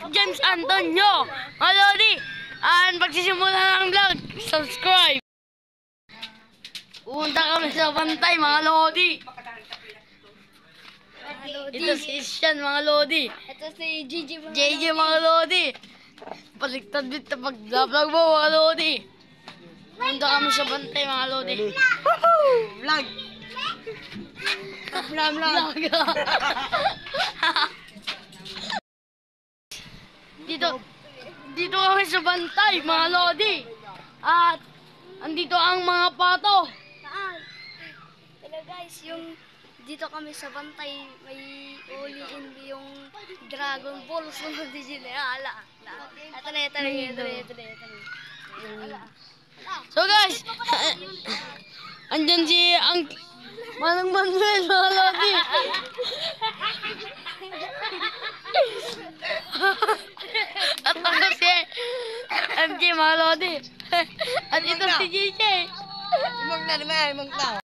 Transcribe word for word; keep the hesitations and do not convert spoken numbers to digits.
James Antonio. Mga Lodi, and pagsisimula ng vlog, subscribe. Pupunta kami sa Bantay, mga Lodi. Ito si Isyan, mga Lodi. Ito si Gigi, mga J J, mga Lodi. Baliktad dito pag vlog mo, mga Lodi. Pupunta kami sa Bantay, mga Lodi. Vlog! Vlog, vlog! Dito, dito kami sa Bantay, mga Lodi. At andito ang mga pato. Hello guys, yung dito kami sa Bantay, may uliin yung Dragon Ball. Sunod din sila. Ala. Ito na, ito na, ito na, ito na, ito na. So guys, andyan si ang Manang Manuel, mga Lodi. At ako si M J, mga Lodi. At ito si J J. Imong na naman, imong tao.